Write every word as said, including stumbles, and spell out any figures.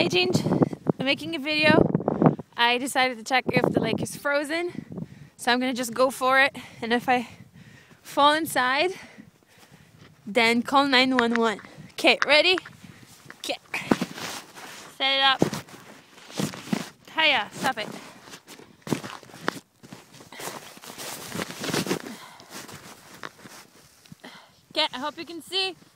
Hey Ginge, I'm making a video. I decided to check if the lake is frozen, so I'm gonna just go for it, and if I fall inside, then call nine one one. Okay, ready? Okay. Set it up. Hiya, stop it. Okay, I hope you can see.